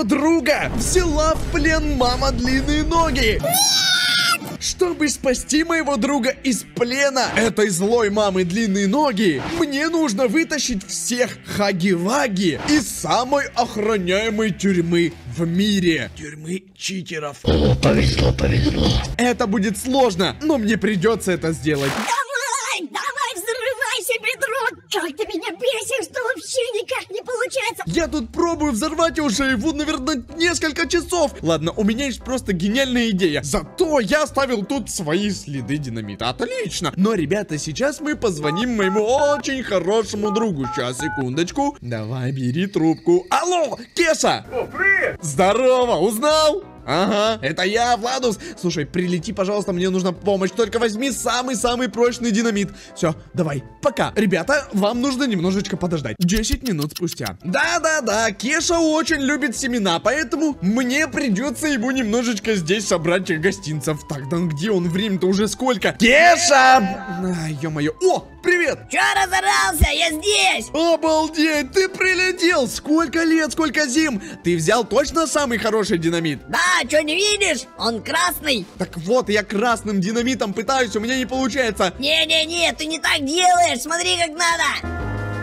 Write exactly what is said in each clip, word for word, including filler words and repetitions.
друга взяла в плен мама длинные ноги. Чтобы спасти моего друга из плена этой злой мамы длинные ноги, мне нужно вытащить всех Хаги-Ваги из самой охраняемой тюрьмы в мире. Тюрьмы читеров. О, повезло, повезло. Это будет сложно, но мне придется это сделать. Давай, давай, взрывайся, бедро! Как ты меня бесишь, что вообще никак не получается! Я тут пробую взорвать уже его, наверное, несколько часов. Ладно, у меня есть просто гениальная идея. Зато я оставил тут свои следы динамита. Отлично. Но, ребята, сейчас мы позвоним моему очень хорошему другу. Сейчас, секундочку. Давай, бери трубку. Алло, Кеша! О, привет! Здорово, узнал? Ага, это я, Владус. Слушай, прилети, пожалуйста, мне нужна помощь. Только возьми самый-самый прочный динамит. Все, давай, пока. Ребята, вам нужно немножечко подождать. десять минут спустя. Да-да-да, Кеша очень любит семена, поэтому мне придется ему немножечко здесь собрать гостинцев. Так, да где он? Время-то уже сколько? Кеша! Ё-моё. О, привет! Чё разорался? Я здесь! Обалдеть, ты прилетел! Сколько лет, сколько зим! Ты взял точно самый хороший динамит? Да, чё не видишь? Он красный! Так вот, я красным динамитом пытаюсь, у меня не получается. Не-не-не, ты не так делаешь, смотри как надо!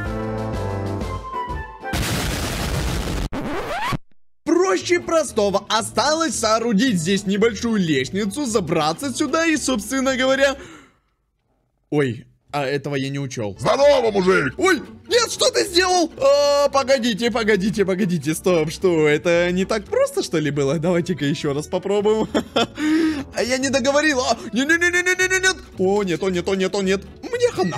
Проще простого. Осталось соорудить здесь небольшую лестницу, забраться сюда и, собственно говоря... Ой, а этого я не учел. Здорово, мужик! Ой, нет, что ты сделал? А, погодите, погодите, погодите, стоп, что, это не так просто, что ли, было? Давайте-ка еще раз попробуем. А я не договорил. А, не-не-не-не-не-не-нет. О, нет, о, нет, о, нет, о, нет. Мне хана.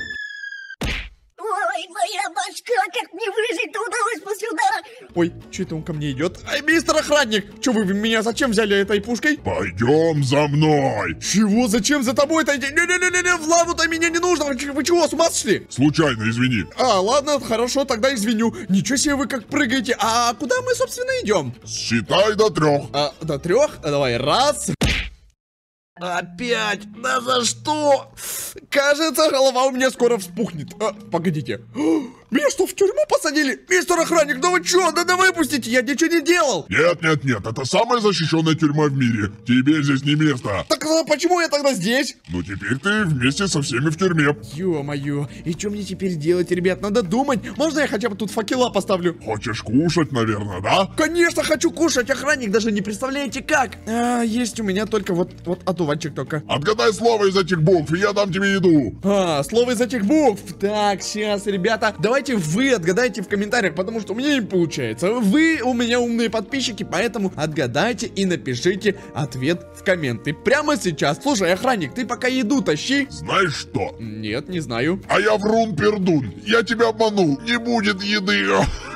Ой, моя башка, как мне выжить-то удалось после удара! Ой, что это он ко мне идет? Ай, мистер охранник, что вы меня зачем взяли этой пушкой? Пойдем за мной! Чего? Зачем за тобой-то идти? Не-не-не-не, в лаву-то меня не нужно! Вы, вы чего, с ума сошли? Случайно, извини. А, ладно, хорошо, тогда извиню. Ничего себе вы как прыгаете. А куда мы, собственно, идем? Считай до трех. А, до трех? Давай, раз. Опять? Да за что? Кажется, голова у меня скоро вспухнет. А, погодите. Меня что, в тюрьму посадили? Мистер охранник, да вы чё? Да да выпустите, я ничего не делал. Нет, нет, нет, это самая защищенная тюрьма в мире. Тебе здесь не место. Так а почему я тогда здесь? Ну теперь ты вместе со всеми в тюрьме. Ё-моё, и что мне теперь делать, ребят? Надо думать. Можно я хотя бы тут факела поставлю? Хочешь кушать, наверное, да? Конечно, хочу кушать, охранник, даже не представляете как. А, есть у меня только вот, вот одуванчик только. Отгадай слово из этих букв, и я дам тебе еду. А, слово из этих букв. Так, сейчас, ребята, давайте вы отгадайте в комментариях, потому что у меня не получается. Вы у меня умные подписчики, поэтому отгадайте и напишите ответ в комменты прямо сейчас. Слушай, охранник, ты пока еду тащи. Знаешь что? Нет, не знаю. А я врун-пердун. Я тебя обманул. Не будет еды.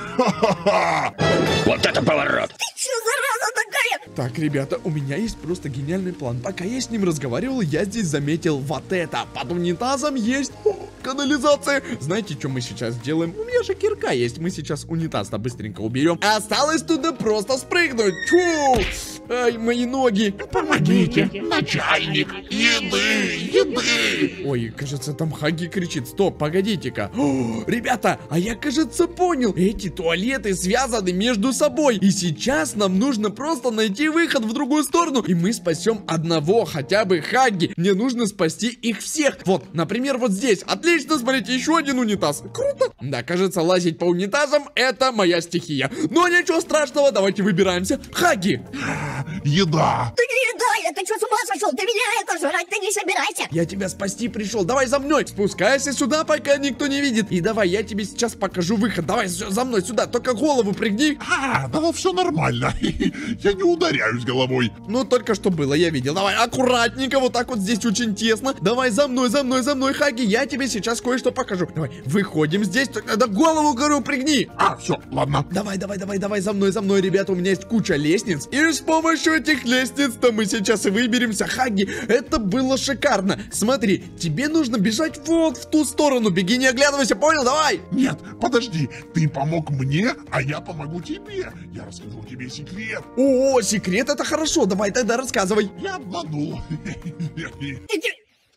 Вот это поворот! Ты чё, зараза такая? Так, ребята, у меня есть просто гениальный план. Пока я с ним разговаривал, я здесь заметил вот это. Под унитазом есть о, канализация. Знаете, что мы сейчас делаем? У меня же кирка есть. Мы сейчас унитаз-то быстренько уберем. Осталось туда просто спрыгнуть. Фу! Ай, мои ноги. Помогите, начальник. Еды, еды. Ой, кажется, там Хаги кричит. Стоп, погодите-ка. О, ребята, а я, кажется, понял. Эти туалеты связаны между собой. И сейчас нам нужно просто найти выход в другую сторону. И мы спасем одного, хотя бы Хаги. Мне нужно спасти их всех. Вот, например, вот здесь. Отлично, смотрите, еще один унитаз. Круто. Да, кажется, лазить по унитазам — это моя стихия. Но ничего страшного, давайте выбираемся. Хаги. Еда. Ты не еда, ты чё, с ума сошел? Ты меня это жрать, ты не собирайся! Я тебя спасти пришел. Давай за мной. Спускайся сюда, пока никто не видит. И давай, я тебе сейчас покажу выход. Давай за мной сюда. Только голову пригни. А, да все нормально. Я не ударяюсь головой. Ну, только что было, я видел. Давай, аккуратненько, вот так вот здесь очень тесно. Давай за мной, за мной, за мной, Хаги. Я тебе сейчас кое-что покажу. Давай, выходим здесь. Да голову, говорю, пригни. А, все, ладно. Давай, давай, давай, давай за мной, за мной, ребята. У меня есть куча лестниц. И с помощью этих лестниц-то мы сейчас и выберемся. Хаги, это было шикарно. Смотри, тебе нужно бежать вот в ту сторону. Беги, не оглядывайся, понял? Давай. Нет, подожди. Ты помог мне, а я помогу тебе. Я расскажу тебе секрет. О, секрет, это хорошо. Давай тогда рассказывай. Я обманул. Ты, ты,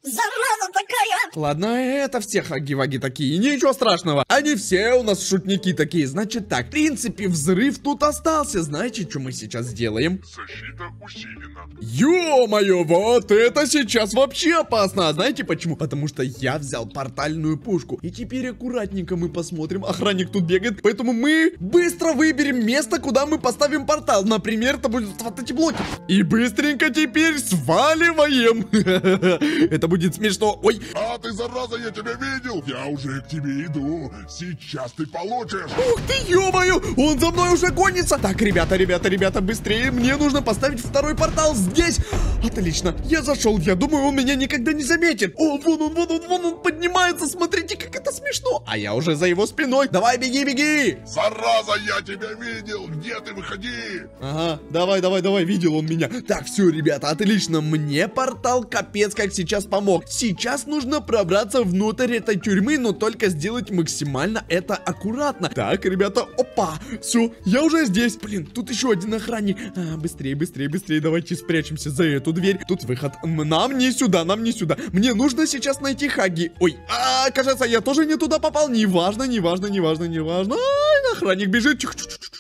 зараза такая. Ладно, это все хаги-ваги такие, ничего страшного. Они все у нас шутники такие. Значит так, в принципе, взрыв тут остался. Знаете, что мы сейчас сделаем? Защита усилена. Ё-моё, вот это сейчас вообще опасно. А знаете почему? Потому что я взял портальную пушку. И теперь аккуратненько мы посмотрим. Охранник тут бегает. Поэтому мы быстро выберем место, куда мы поставим портал. Например, это будет вот эти блоки. И быстренько теперь сваливаем. Это будет смешно. Ой. А ты, зараза, я тебя видел. Я уже к тебе иду. Сейчас ты получишь. Ух ты, ё-моё, он за мной уже гонится. Так, ребята, ребята, ребята, быстрее. Мне нужно поставить второй портал здесь. Отлично, я зашел. Я думаю, он меня никогда не заметит. О, вон он, вон он, вон он поднимается. Смотрите, как это смешно. А я уже за его спиной. Давай, беги, беги. Зараза, я тебя видел. Где ты? Выходи. Ага, давай, давай, давай, видел он меня. Так, все, ребята, отлично. Мне портал капец как сейчас помог. Сейчас нужно пробраться внутрь этой тюрьмы, но только сделать максимально это аккуратно. Так, ребята, опа, все, я уже здесь. Блин, тут еще один охранник. А, быстрее, быстрее, быстрее, давайте спрячемся за эту дверь. Тут выход. Нам не сюда, нам не сюда. Мне нужно сейчас найти Хаги. Ой, а, кажется, я тоже не туда попал. Неважно, неважно, неважно, неважно. Ай, охранник бежит. Тихо, тихо, тихо.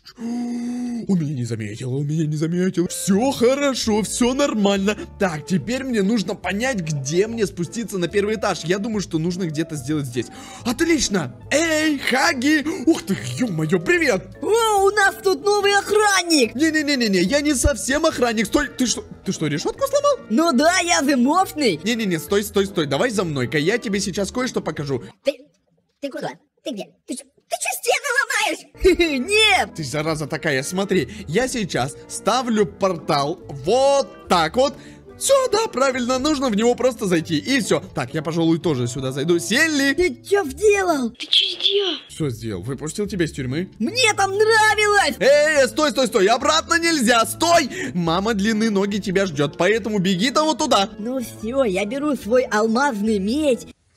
Он меня не заметил, он меня не заметил. Все хорошо, все нормально. Так, теперь мне нужно понять, где мне спуститься на первый этаж. Я думаю, что нужно где-то сделать здесь. Отлично! Эй, Хаги! Ух ты, ё-моё, привет! О, у нас тут новый охранник! Не-не-не-не, я не совсем охранник. Стой, ты что, ты что, решетку сломал? Ну да, я замовный. Не-не-не, стой, стой, стой, давай за мной-ка, я тебе сейчас кое-что покажу. Ты, ты куда? Ты где? Ты что, ты что стены ломаешь? Нет! Ты зараза такая, смотри, я сейчас ставлю портал вот так вот. Все, да, правильно, нужно в него просто зайти, и все. Так, я, пожалуй, тоже сюда зайду. Селли! Ты что сделал? Ты что сделал? Что сделал? Выпустил тебя из тюрьмы? Мне там нравилось! Эй, стой, стой, стой, обратно нельзя, стой! Мама длинные ноги тебя ждет, поэтому беги-то вот туда. Ну все, я беру свой алмазный меч.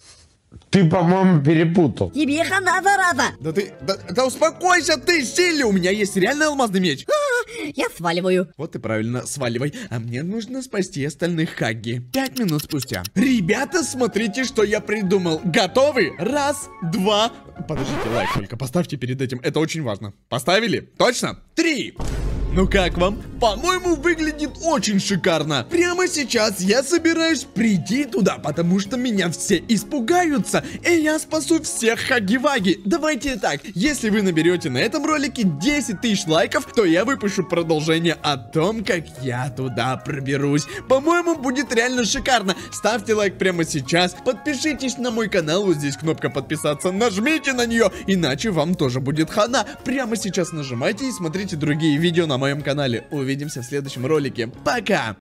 Ты, по-моему, перепутал. Тебе хана, зараза! Да ты, да, да успокойся ты, Селли, у меня есть реальный алмазный меч. Я сваливаю. Вот и правильно, сваливай. А мне нужно спасти остальных Хаги. Пять минут спустя. Ребята, смотрите, что я придумал. Готовы? Раз, два. Подождите, лайк только поставьте перед этим. Это очень важно. Поставили? Точно? Три. Ну как вам? По-моему, выглядит очень шикарно. Прямо сейчас я собираюсь прийти туда, потому что меня все испугаются, и я спасу всех Хаги-Ваги. Давайте так, если вы наберете на этом ролике десять тысяч лайков, то я выпущу продолжение о том, как я туда проберусь. По-моему, будет реально шикарно. Ставьте лайк прямо сейчас, подпишитесь на мой канал, вот здесь кнопка подписаться, нажмите на нее, иначе вам тоже будет хана. Прямо сейчас нажимайте и смотрите другие видео на моем канале. Увидимся в следующем ролике. Пока!